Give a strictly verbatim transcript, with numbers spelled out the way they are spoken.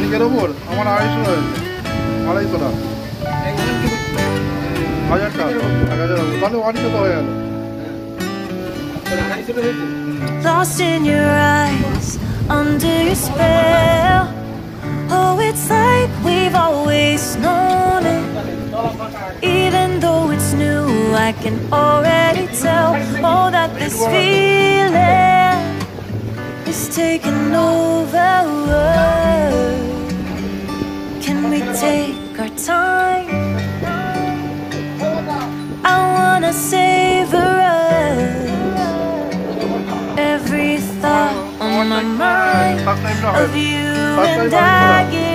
মানিকের ওপর আমার আড়াইশো হয়েছে, আড়াইশো টাকা হাজার টাকা এক হাজার টাকা তাহলে অনেক তো হয়ে গেল। Lost in your eyes, under your spell. Oh, it's like we've always known it. Even though it's new, I can already tell. Oh, that this feeling is taking over. Can we take our time? I wanna savor every thought on my mind of you and I.